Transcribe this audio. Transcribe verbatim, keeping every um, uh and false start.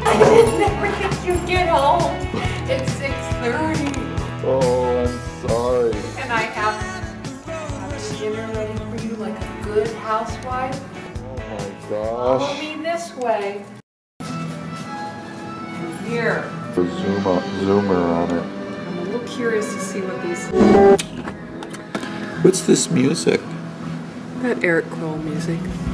I never think you get home. It's six thirty. Oh, I'm sorry. And I have, have dinner ready for you like a good housewife. Oh my Follow gosh. me this way. And here. The zoom up, zoomer on it. I'm a little curious to see what these. What's this music? That Eric Kroll music.